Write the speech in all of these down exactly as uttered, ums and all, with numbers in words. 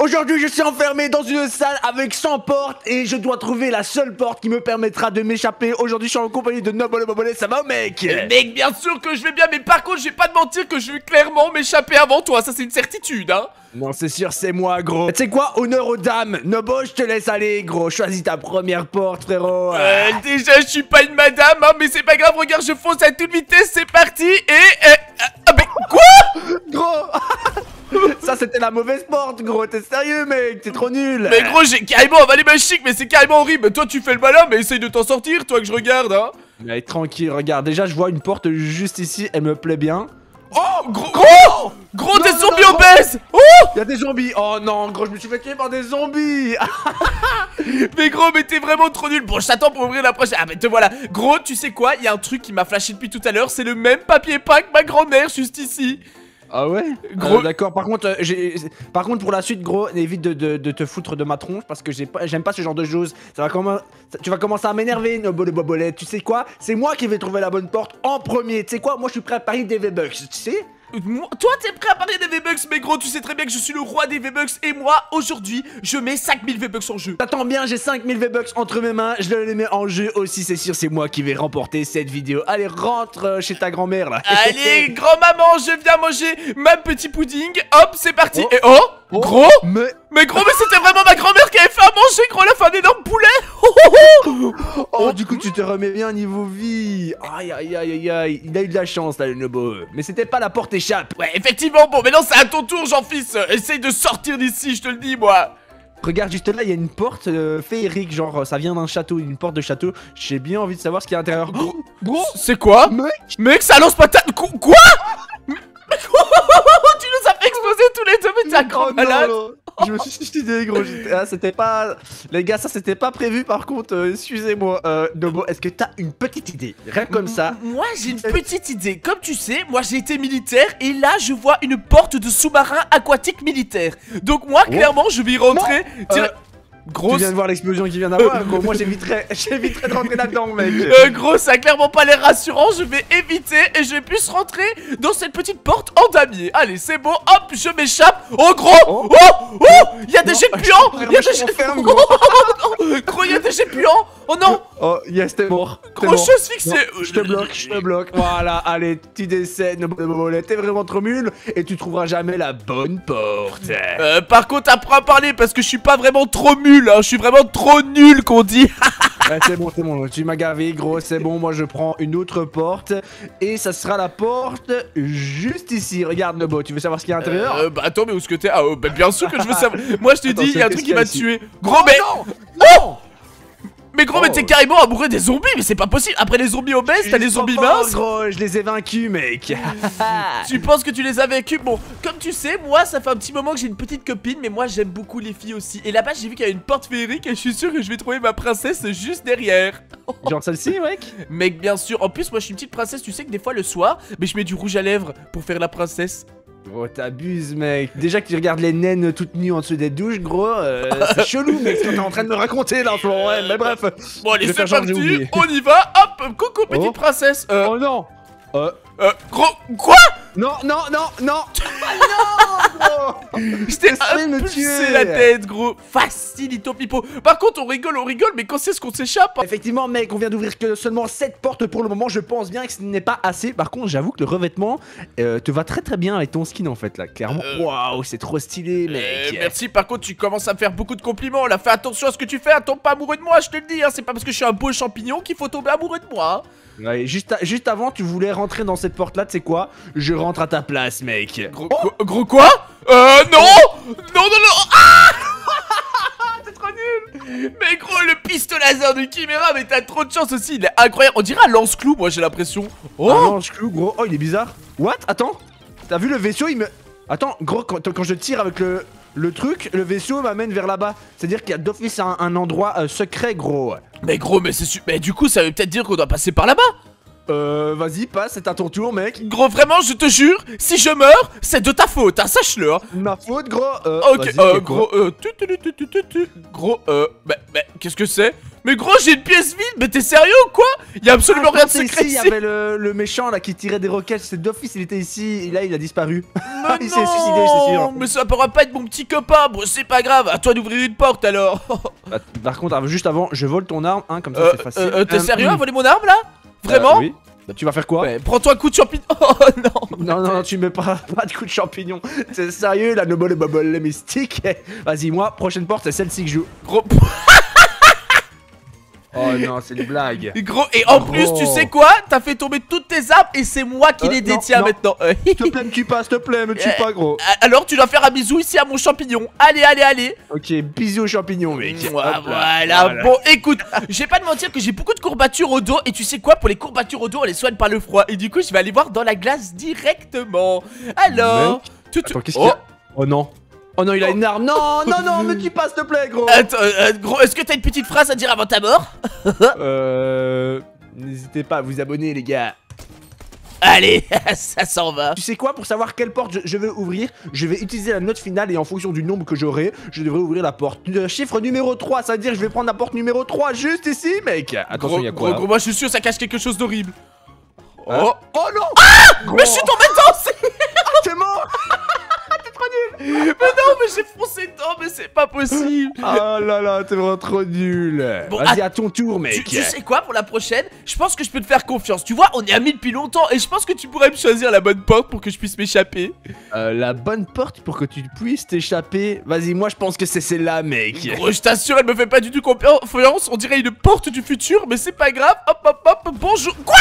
Aujourd'hui, je suis enfermé dans une salle avec cent portes et je dois trouver la seule porte qui me permettra de m'échapper. Aujourd'hui, je suis en compagnie de Nobole Bobole. Ça va, mec? euh, Mec, bien sûr que je vais bien, mais par contre, je vais pas te mentir que je vais clairement m'échapper avant toi. Ça, c'est une certitude, hein. Non, c'est sûr, c'est moi, gros. Tu sais quoi? Honneur aux dames. Nobo, je te laisse aller, gros. Choisis ta première porte, frérot. Euh, déjà, je suis pas une madame, hein, mais c'est pas grave. Regarde, je fonce à toute vitesse. C'est parti. Et. Euh, ah, mais quoi? Gros. Ça, c'était la mauvaise porte, gros. T'es sérieux, mec? T'es trop nul. Mais gros, j'ai carrément avalé ma chic, mais c'est carrément horrible. Toi, tu fais le malin, mais essaye de t'en sortir, toi, que je regarde, hein. Mais tranquille, regarde. Déjà, je vois une porte juste ici. Elle me plaît bien. Oh, gros, gros, gros, des zombies obèses. Oh, y'a des zombies. Oh non, gros, je me suis fait tuer par des zombies. mais gros, mais t'es vraiment trop nul. Bon, je t'attends pour ouvrir la prochaine. Ah, mais te voilà. Gros, tu sais quoi? Il y a un truc qui m'a flashé depuis tout à l'heure. C'est le même papier peint que ma grand-mère juste ici. Ah ouais? Gros. Euh, D'accord, par contre, euh, j'ai... par contre, pour la suite, gros, évite de, de, de te foutre de ma tronche parce que j'ai pas... j'aime pas ce genre de choses. Ça va comment... Tu vas commencer à m'énerver, Nobole Bobole. Tu sais quoi? C'est moi qui vais trouver la bonne porte en premier. Tu sais quoi? Moi, je suis prêt à parier des V-Bucks, tu sais? Moi, toi t'es prêt à parler des V-Bucks, mais gros tu sais très bien que je suis le roi des V-Bucks. Et moi aujourd'hui je mets cinq mille V-Bucks en jeu. T'attends bien, j'ai cinq mille V-Bucks entre mes mains. Je les mets en jeu aussi, c'est sûr. C'est moi qui vais remporter cette vidéo. Allez, rentre euh, chez ta grand-mère là. Allez grand-maman, je viens manger ma petit pudding. Hop c'est parti. Oh. Et oh, Oh. gros. Mais... Mais gros, mais c'était vraiment ma grand-mère qui avait fait à manger. Gros, elle a fait un énorme poulet. Oh, du coup, tu te remets bien niveau vie. Aïe, aïe, aïe, aïe, aïe. Il a eu de la chance, là, le Nobo. Mais c'était pas la porte échappe. Ouais, effectivement, bon, maintenant c'est à ton tour, Jean-Fils. Essaye de sortir d'ici, je te le dis, moi. Regarde, juste là, il y a une porte euh, féerique. Genre, ça vient d'un château, une porte de château. J'ai bien envie de savoir ce qu'il y a à l'intérieur. Gros, gros. C'est quoi? Mec. Mec, ça lance patate. Quoi? Quoi? Tu nous as fait exploser tous les deux, mais t'es un grand Oh, malade. non, non. Je me suis suicidé, gros. Ah, c'était pas. Les gars, ça c'était pas prévu par contre. Euh, Excusez-moi. Euh, Nobo, est-ce que t'as une petite idée? Rien comme ça. Moi j'ai une petite idée. Comme tu sais, moi j'ai été militaire et là je vois une porte de sous-marin aquatique militaire. Donc moi clairement je vais y rentrer. Euh, Gros, tu viens de voir l'explosion qui vient d'avoir, gros. Moi j'éviterais j'éviterais de rentrer là-dedans, mec. Euh, gros, ça a clairement pas l'air rassurant. Je vais éviter et je vais plus rentrer dans cette petite porte en damier. Allez, c'est bon, hop, je m'échappe. Oh, gros, oh, oh, oh, il y a des jets puants. Il y a des jets puants. Gros, il y a des jets puants. Oh non. Oh, yes, t'es mort. Gros, je suis fixé. Je te bloque, je te bloque. Voilà, allez, petit décès, Nobo, t'es vraiment trop nul et tu trouveras jamais la bonne porte. Euh, par contre, apprends à parler parce que je suis pas vraiment trop nul. Hein. Je suis vraiment trop nul qu'on dit. Ouais, c'est bon, c'est bon, tu m'as gavé, gros, c'est bon. Moi, je prends une autre porte et ça sera la porte juste ici. Regarde, Nobo, tu veux savoir ce qu'il y a à l'intérieur? Euh, bah attends, mais où est-ce que t'es? Ah, oh, bah bien sûr que je veux savoir. Moi, je te Attends, dis, il y a un qu'est-ce truc qu'il qui y a va te ici? tuer. Gros, mais. Non, Oh, mais gros, oh. mais t'es carrément amoureux des zombies, mais c'est pas possible. Après les zombies obèses, t'as les zombies minces. Gros, je les ai vaincus, mec. Tu penses que tu les as vaincus? Bon, comme tu sais, moi, ça fait un petit moment que j'ai une petite copine, mais moi, j'aime beaucoup les filles aussi. Et là-bas, j'ai vu qu'il y a une porte féerique et je suis sûr que je vais trouver ma princesse juste derrière. Genre celle-ci, mec? Mec, bien sûr. En plus, moi, je suis une petite princesse. Tu sais que des fois, le soir, mais je mets du rouge à lèvres pour faire la princesse. Gros, t'abuses, mec. Déjà que tu regardes les naines toutes nues en dessous des douches, gros, euh, c'est chelou, mec, ce que t'es en train de me raconter là en ce moment. Ouais, mais bref. Bon, allez, Je vais c'est faire genre que j'ai parti. oublié. On y va. Hop, coucou, petite Oh. princesse. Euh, Oh non. Euh, euh, gros, quoi? non, non, non, non. Ah non, gros. Je t'ai Essayez de me impulsé tuer. la tête, gros. Facilito pipo. Par contre, on rigole, on rigole, mais quand c'est ce qu'on s'échappe? Effectivement, mec, on vient d'ouvrir que seulement sept portes pour le moment. Je pense bien que ce n'est pas assez. Par contre, j'avoue que le revêtement euh, te va très très bien avec ton skin en fait là. Clairement, Euh, waouh, c'est trop stylé, Euh, mec. merci, par contre, tu commences à me faire beaucoup de compliments. Là, fais attention à ce que tu fais. Tombe pas amoureux de moi, je te le dis. Hein. C'est pas parce que je suis un beau champignon qu'il faut tomber amoureux de moi. Hein. Ouais, juste, à- juste avant, tu voulais rentrer dans cette porte là, tu sais quoi? Je rentre à ta place, mec. Gros, quoi, gros quoi? Euh, non. Non, non, non. Ah. C'est trop nul. Mais gros, le pistolet laser de Chimera, mais t'as trop de chance aussi. Il est incroyable. On dirait un lance-clou, moi, j'ai l'impression. Oh, Oh. non, je clou, gros. Oh, il est bizarre. What? Attends. T'as vu le vaisseau? Il me. Attends, gros, quand, quand je tire avec le, le truc, le vaisseau m'amène vers là-bas. C'est-à-dire qu'il y a d'office un, un endroit euh, secret, gros. Mais gros, mais c'est super. Mais du coup, ça veut peut-être dire qu'on doit passer par là-bas. Euh, vas-y, passe, c'est à ton tour, mec. Gros, vraiment, je te jure, si je meurs, c'est de ta faute, hein, sache-le. Hein. Ma faute, gros. Euh, Ok, vas-y, euh, c'est quoi? gros, euh, tu, tu, tu, tu, tu, tu, gros, euh, bah, bah, qu'est-ce que c'est? Mais gros, j'ai une pièce vide, mais t'es sérieux ou quoi? Y'a absolument ah, rien de secret ici. ici. Il y avait le, le méchant là qui tirait des roquettes, c'est d'office, il était ici, et là il a disparu. Mais il s'est suicidé, c'est sûr. Mais ça pourra pas être mon petit copain, bon c'est pas grave, à toi d'ouvrir une porte alors. Bah, par contre, juste avant, je vole ton arme, hein, comme ça euh, c'est facile. Euh, T'es euh, sérieux hmm. à voler mon arme là? Vraiment? euh, Oui. Bah, tu vas faire quoi? Ouais, prends-toi un coup de champignon. Oh non. Non, non, non, tu mets pas, pas de coup de champignon. C'est sérieux, la noble bubble, les mystiques. Vas-y, moi, prochaine porte, c'est celle-ci que je joue. Gros. Oh non, c'est une blague. Gros, et en Gros. plus, tu sais quoi? T'as fait tomber toutes tes armes et c'est moi qui Euh, les non, détiens non. maintenant. S'il te plaît, me tue pas, s'il te plaît, me tue Euh, pas, gros. Alors tu dois faire un bisou ici à mon champignon. Allez, allez, allez. Ok, bisous aux champignons, mec. Voilà, Hop là. voilà. Bon, écoute, je vais pas te mentir que j'ai beaucoup de courbatures au dos. Et tu sais quoi? Pour les courbatures au dos, on les soigne par le froid. Et du coup, je vais aller voir dans la glace directement. Alors, tu te. Attends, qu'est-ce qu'il y a? Oh non. Oh non, il a une arme. Non, non, non, me tue pas, s'il te plaît, gros. Attends, euh, gros, est-ce que t'as une petite phrase à dire avant ta mort? Euh. N'hésitez pas à vous abonner, les gars. Allez, ça s'en va. Tu sais quoi, pour savoir quelle porte je, je vais ouvrir, je vais utiliser la note finale et en fonction du nombre que j'aurai, je devrais ouvrir la porte. Le chiffre numéro trois, ça veut dire que je vais prendre la porte numéro trois juste ici, mec. Attention, il y a quoi gros, là gros, moi je suis sûr que ça cache quelque chose d'horrible. Hein? Oh, Oh non. ah, mais je suis tombé dedans. c'est- C'est mort. Mais non, mais j'ai foncé dedans, mais c'est pas possible. Oh là là, t'es vraiment trop nul. Bon, Vas-y, att- à ton tour, mec. Tu, tu sais quoi, pour la prochaine, je pense que je peux te faire confiance. Tu vois, on est amis depuis longtemps et je pense que tu pourrais me choisir la bonne porte pour que je puisse m'échapper. Euh, la bonne porte pour que tu puisses t'échapper. Vas-y, moi je pense que c'est celle-là, mec. Gros, je t'assure, elle me fait pas du tout confiance. On dirait une porte du futur, mais c'est pas grave. Hop, hop, hop, bonjour. Quoi?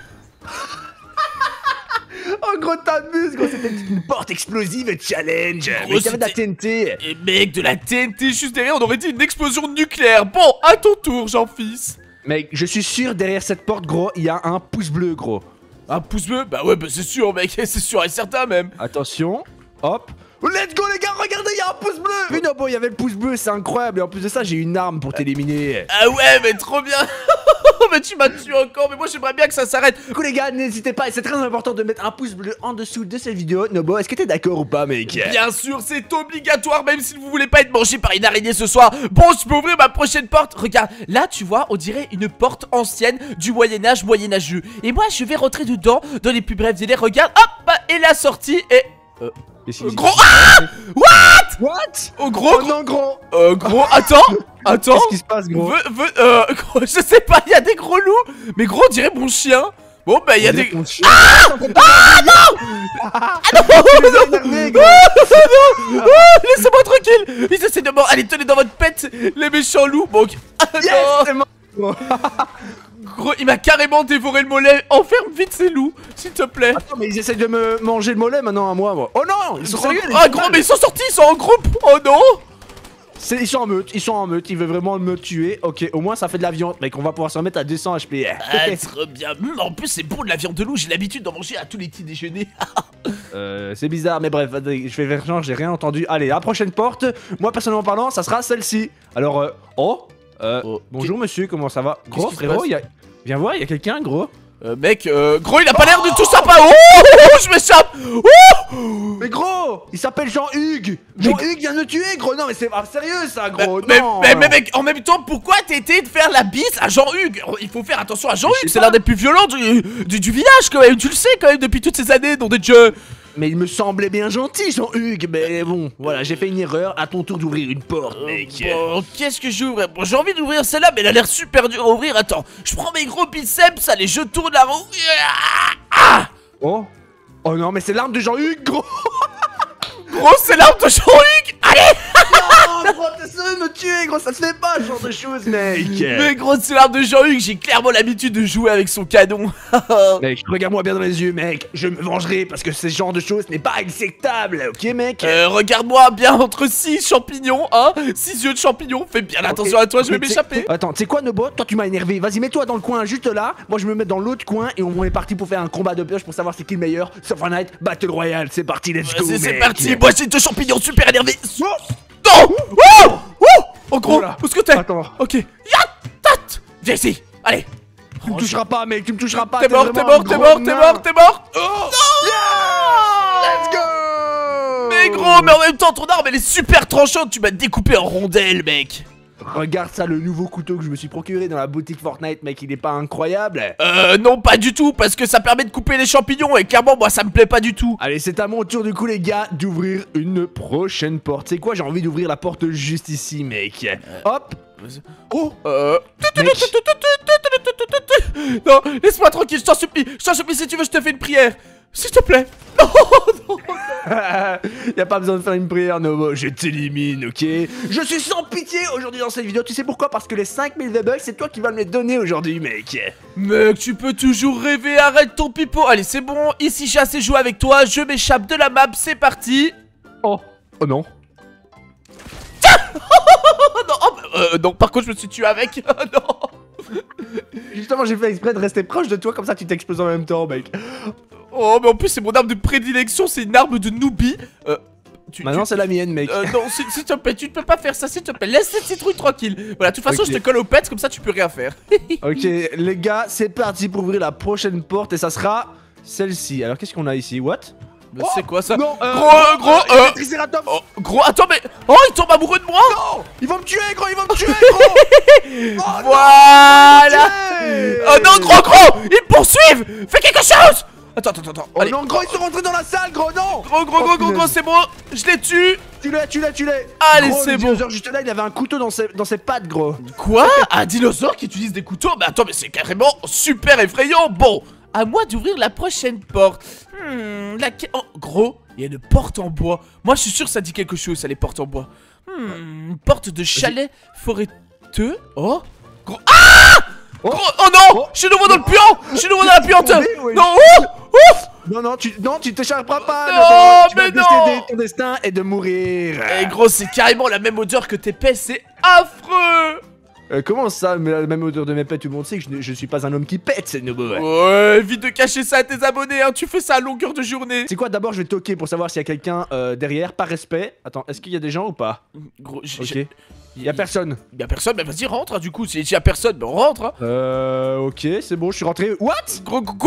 Oh gros, t'abuses, gros, c'était une porte explosive challenge. Gros, Mais t'avais de la c'était- T N T. Et mec, de la T N T juste derrière, on aurait dit une explosion nucléaire. Bon, à ton tour, Jean-Fils. Mec, je suis sûr, derrière cette porte, gros, il y a un pouce bleu, gros. Un pouce bleu? Bah ouais, bah c'est sûr, mec, c'est sûr et certain même. Attention, hop. Let's go, les gars, regardez, il y a un pouce bleu. Oui, non, bon, il y avait le pouce bleu, c'est incroyable. Et en plus de ça, j'ai une arme pour t'éliminer. Ah ouais, mais trop bien. Mais tu m'as tué encore, mais moi j'aimerais bien que ça s'arrête. Du coup, les gars, n'hésitez pas, et c'est très important de mettre un pouce bleu en dessous de cette vidéo. Nobo, est-ce que t'es d'accord ou pas, mec? Bien sûr, c'est obligatoire, même si vous voulez pas être mangé par une araignée ce soir. Bon, je peux ouvrir ma prochaine porte. Regarde, là, tu vois, on dirait une porte ancienne du Moyen-Âge moyenâgeux. Et moi, je vais rentrer dedans dans les plus brefs délais. Regarde, hop, bah, et la sortie est... Euh, Euh, gros, ah, what? What? Oh, gros, Oh gros, non, gros. euh, gros, attends, attends. Qu'est-ce qui se passe, gros? Veux, veux, euh, gros, je sais pas, il y a des gros loups. Mais gros, on dirait mon chien. Bon, bah, il y a des... Ah, ah non. Ah non. Énervé, gros. Oh, laissez-moi tranquille. Ils essaient de mort. Allez, tenez dans votre pète, les méchants loups. Bon, ok. Ah, Yes, non. c'est mort. Gros. Gros, il m'a carrément dévoré le mollet. Enferme vite ces loups, s'il te plaît. Attends, mais ils essayent de me manger le mollet maintenant à moi, moi. Oh non, ils sont Gros, sérieux, les ah, gens. gros, mais ils sont sortis, ils sont en groupe. Oh non. C'est- Ils sont en meute, ils sont en meute, ils veulent vraiment me tuer. Ok, au moins ça fait de la viande, mec, on va pouvoir se remettre à deux cents H P. Ah, trop bien. Hum, en plus, c'est bon de la viande de loup. J'ai l'habitude d'en manger à tous les petits déjeuners. Euh, c'est bizarre, mais bref, je fais faire genre, j'ai rien entendu. Allez, la prochaine porte, moi personnellement parlant, ça sera celle-ci. Alors, euh, oh, euh, Oh, bonjour monsieur, comment ça va? Gros, qui se frérot, passe y a... viens voir, il y a quelqu'un, gros. Euh, mec, euh, gros, il a pas l'air de tout sympa. Oh, oh, oh, je m'échappe. Oh. Mais gros, il s'appelle Jean-Hugues. Jean-Hugues vient de me tuer, gros. Non, mais c'est pas sérieux ça, gros. Mais, non. mais, mais mec, en même temps, pourquoi t'étais de faire la bise à Jean-Hugues? Il faut faire attention à Je Jean-Hugues, sais c'est pas. l'un des plus violents du, du, du village quand même, tu le sais quand même depuis toutes ces années, dans des jeux. Mais il me semblait bien gentil, Jean-Hugues. Mais bon, voilà, j'ai fait une erreur. À ton tour d'ouvrir une porte, mec. Bon, qu'est-ce que j'ouvre? Bon, j'ai envie d'ouvrir celle-là, mais elle a l'air super dure à ouvrir. Attends, je prends mes gros biceps, allez, je tourne la roue. Ah! Oh, oh non, mais c'est l'arme de Jean-Hugues, gros. Gros, c'est l'arme de Jean-Hugues. Allez! Non, gros, t'es sérieux de me tuer, gros. Ça se fait pas, ce genre de choses, mec. Mais gros, c'est l'arme de Jean-Hugues, j'ai clairement l'habitude de jouer avec son canon. Mec, regarde-moi bien dans les yeux, mec. Je me vengerai parce que ce genre de choses n'est pas acceptable, ok, mec? Euh, regarde-moi bien entre six champignons, hein, six yeux de champignons, fais bien attention à toi, je vais Ok, tu sais- m'échapper. Attends, tu sais quoi, Nobo? Toi, tu m'as énervé. Vas-y, mets-toi dans le coin juste là. Moi, je me mets dans l'autre coin et on est parti pour faire un combat de pioche pour savoir c'est qui le meilleur. Fortnite Battle Royale, c'est parti, let's go. Vas-y, c'est mec. parti, moi j'ai deux champignons super énervés. Oh, Non! Oh! Oh! Oh gros, Voilà. où est-ce que t'es? Attends. Ok. Ya! Tat! Viens ici, allez. Tu me toucheras pas, mec, tu me toucheras pas. T'es mort, t'es vraiment mort, un t'es gros mort, t'es nain. mort, t'es mort. Oh! Non! Let's go! Mais gros, mais en même temps, ton arme elle est super tranchante, tu m'as découpé en rondelles, mec. Regarde ça, le nouveau couteau que je me suis procuré dans la boutique Fortnite, mec, il est pas incroyable? Euh, non, pas du tout, parce que ça permet de couper les champignons, et clairement, moi, ça me plaît pas du tout. Allez, c'est à mon tour, du coup, les gars, d'ouvrir une prochaine porte. C'est quoi? J'ai envie d'ouvrir la porte juste ici, mec. Hop. Oh, euh... Mec. Non, laisse-moi tranquille, je t'en supplie. Je t'en supplie, si tu veux, je te fais une prière. S'il te plaît. Non, non. Y'a pas besoin de faire une prière, Nobo, je t'élimine, ok? Je suis sans pitié aujourd'hui dans cette vidéo, tu sais pourquoi? Parce que les cinq mille V-Bucks, c'est toi qui vas me les donner aujourd'hui, mec. Mec, tu peux toujours rêver, arrête ton pipeau. Allez, c'est bon, ici j'ai assez joué avec toi, je m'échappe de la map, c'est parti. Oh, oh non. Oh non, oh, euh, non, par contre, je me suis tué avec. Oh non. Justement, j'ai fait exprès de rester proche de toi, comme ça tu t'exploses en même temps, mec. Oh, mais en plus, c'est mon arme de prédilection, c'est une arme de noobie. Euh, tu, Maintenant, tu... c'est la mienne, mec. Euh, non, s'il te plaît, tu ne peux pas faire ça, s'il te plaît. Laisse cette citrouille tranquille. Voilà, de toute façon, Okay. je te colle au pet, comme ça, tu peux rien faire. Ok, les gars, c'est parti pour ouvrir la prochaine porte et ça sera celle-ci. Alors, qu'est-ce qu'on a ici? What? Mais c'est quoi ça? Non, euh, Gros, euh, gros, euh, euh, le Triceratops. oh, gros, attends, mais. Oh, il tombe amoureux de moi! Non, ils vont me tuer, gros, ils vont me tuer, gros. Oh, Voilà! non, Oh non, gros, gros! Ils me poursuivent! Fais quelque chose! Attends, attends, attends. Oh Allez. non, gros, ils sont rentrés dans la salle, gros, non. Gros, gros, Oh, gros, gros, punaise. gros, c'est bon! Je les tue! Tu l'as, tu l'as, tu l'as. Allez, Gros, c'est le bon. dinosaure juste là, il avait un couteau dans ses, dans ses pattes, gros. Quoi? Un dinosaure qui utilise des couteaux? Mais attends, mais c'est carrément super effrayant! Bon, à moi d'ouvrir la prochaine porte. Hmm, laquelle... Oh, gros, il y a une porte en bois. Moi, je suis sûr que ça dit quelque chose, ça, les portes en bois. Hmm, une porte de chalet forêteux. Oh, gros... Ah! Oh. Gros, oh non! Oh. Je suis nouveau dans le puant! Je suis nouveau dans la puante! tombé, ouais. Non, oh! Ouf! Non, non, tu, non, tu t'échapperas pas. Non, tu mais vas non. décider ton destin est de mourir. Eh gros, c'est carrément la même odeur que tes pets, c'est affreux! Euh, comment ça, mais la même odeur de mes pets, tout le monde sait que je, ne- je suis pas un homme qui pète, c'est nouveau. Ouais. Ouais, vite de cacher ça à tes abonnés, hein, tu fais ça à longueur de journée. C'est quoi, d'abord je vais toquer pour savoir s'il y a quelqu'un euh, derrière, par respect. Attends, est-ce qu'il y a des gens ou pas? Gros, j'ai... Ok. j'ai- Il y a personne. Y'a personne, mais vas-y, rentre, hein, du coup, s'il y a personne, ben on rentre, hein. Euh, ok, c'est bon, je suis rentré. What? Gros, quoi?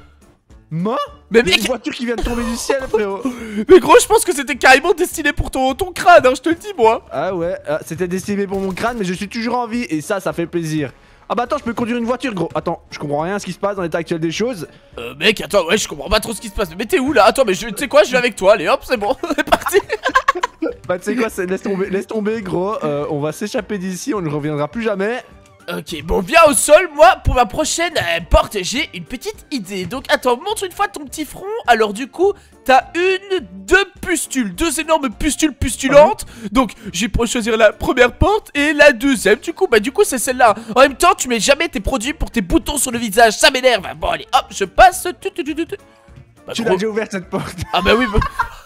Moi? Mais Il y a mec, une voiture qui vient de tomber du ciel, frérot. mais gros, je pense que c'était carrément destiné pour ton, ton crâne, hein, je te le dis, moi. Ah ouais, ah, c'était destiné pour mon crâne, mais je suis toujours en vie et ça, ça fait plaisir. Ah bah attends, je peux conduire une voiture, gros. Attends, je comprends rien à ce qui se passe dans l'état actuel des choses. Euh, mec, attends, ouais, je comprends pas trop ce qui se passe. Mais t'es où là? Attends, mais je- tu sais quoi, je vais avec toi, allez hop, c'est bon, on est parti. Bah tu sais quoi, c'est- laisse tomber, laisse tomber, gros. Euh, on va s'échapper d'ici, on ne reviendra plus jamais. Ok, bon, viens au sol, moi, pour ma prochaine euh, porte, j'ai une petite idée. Donc, attends, montre une fois ton petit front. Alors, du coup, t'as une, deux pustules, deux énormes pustules pustulantes. Donc, j'ai pour choisir la première porte et la deuxième. Du coup, bah, du coup, c'est celle-là. En même temps, tu mets jamais tes produits pour tes boutons sur le visage, ça m'énerve. Bon, allez, hop, je passe. Tu, tu, tu, tu, tu. Bah, Tu gros- l'as déjà ouvert cette porte. Ah, bah oui, bah...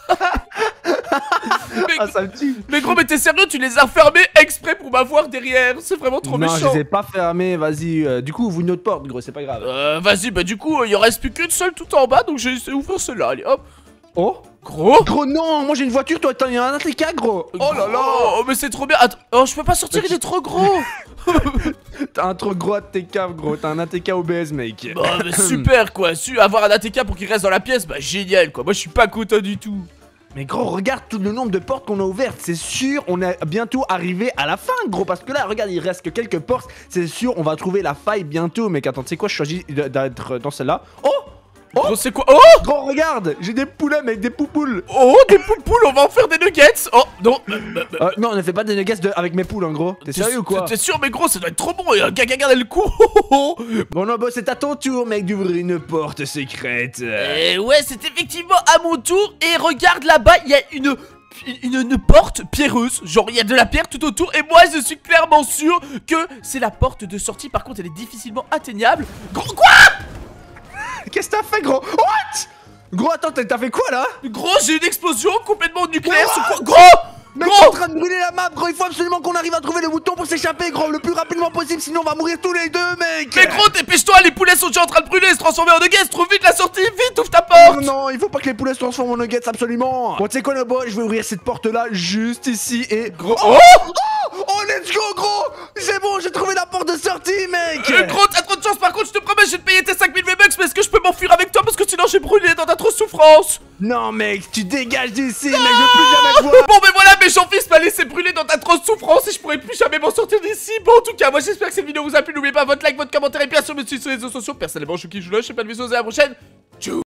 mais, Ah, ça me tue. mais gros, mais t'es sérieux, tu les as fermés exprès pour m'avoir derrière. C'est vraiment trop Non, je méchant. les ai pas fermés, vas-y. euh, du coup, ouvre une autre porte, gros, c'est pas grave. Euh, vas-y, bah du coup, il en reste plus qu'une seule tout en bas, donc j'ai essayé d'ouvrir celle-là, allez, hop. Oh Gros. Gros, non, moi j'ai une voiture, toi t'en as un A T K, gros. Oh là là. Oh, mais c'est trop bien. Attends, oh, je peux pas sortir, il est trop gros. T'as un trop gros A T K, gros. T'as un A T K obèse, mec. Bah, mais super, quoi. Su avoir un A T K pour qu'il reste dans la pièce, bah génial, quoi. Moi, je suis pas content du tout. Mais gros, regarde tout le nombre de portes qu'on a ouvertes. C'est sûr, on est bientôt arrivé à la fin, gros. Parce que là, regarde, il reste que quelques portes. C'est sûr, on va trouver la faille bientôt. Mec, attends, tu sais quoi, je choisis d'être dans celle-là. Oh Oh Gros, c'est quoi? Oh. Gros, regarde, j'ai des poulets, mec, des poupoules. Oh, des poupoules, on va en faire des nuggets. Oh, non. euh, bah, bah, Euh, non, on ne fait pas des nuggets de- avec mes poules, en gros. T'es sérieux ou quoi? T'es sûr, mais gros, ça doit être trop bon. Et un gars, gars, gars, le coup. Bon, non, bah, c'est à ton tour, mec, d'ouvrir une porte secrète. Et ouais, c'est effectivement à mon tour. Et regarde là-bas, il y a une, une, une porte pierreuse. Genre, il y a de la pierre tout autour. Et moi, je suis clairement sûr que c'est la porte de sortie. Par contre, elle est difficilement atteignable. Gros, quoi? Qu'est-ce que t'as fait, gros? What? Gros, attends, t'as t'as fait quoi là? Gros, j'ai une explosion complètement nucléaire. Mais sur what? quoi? Gros! Mec, Gros! t'es en train de brûler la map, gros. Il faut absolument qu'on arrive à trouver le bouton pour s'échapper, gros, le plus rapidement possible, sinon on va mourir tous les deux, mec. Mais gros, dépêche-toi, les poulets sont déjà en train de brûler, se transformer en nuggets. Trouve vite la sortie, vite, ouvre ta Non, porte. non, il faut pas que les poulets se transforment en nuggets, absolument. Bon, tu sais quoi, le boy, je vais ouvrir cette porte là, juste ici et. Gros, Oh, oh! oh, oh, let's go, gros. C'est bon, j'ai trouvé la porte de sortie, mec. Euh, gros, t'as trop de chance, par contre, je te promets, je vais te payer tes cinq mille V-Bucks, mais est-ce que je peux m'enfuir avec toi parce que sinon j'ai brûlé dans ta trop souffrance? Non mec, tu dégages d'ici, mec, je veux plus jamais te voir. Bon ben voilà, méchant fils m'a laissé brûler dans d'atroces souffrances et je pourrais plus jamais m'en sortir d'ici. Bon en tout cas, moi j'espère que cette vidéo vous a plu. N'oubliez pas votre like, votre commentaire et bien sûr me suivre sur les réseaux sociaux. Personnellement, je kiffe, je lâche, je sais pas de bisous, à la prochaine.